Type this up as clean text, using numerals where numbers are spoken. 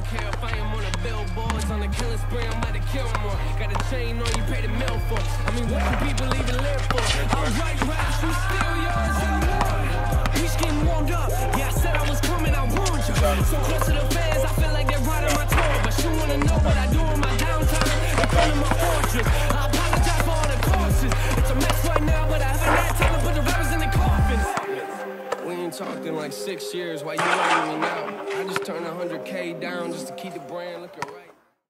don't care if I am on the billboards. On the killing spree, I'm about to kill more. Got a chain on, you pay the mill for. I mean, what do people even live for? I'll write raps, you steal yours, and more. Peach getting warmed up. Yeah, I said I was coming, I warned you. So close to the fans, I feel like they're riding my tour. But you wanna know what I do in my downtime? In front of my fortress. I apologize for all the cautions. It's a mess right now, but I haven't had time to put the rappers in the coffins. We ain't talked in like 6 years. Why you letting me know? I just turned 100K down just to keep the brand looking right.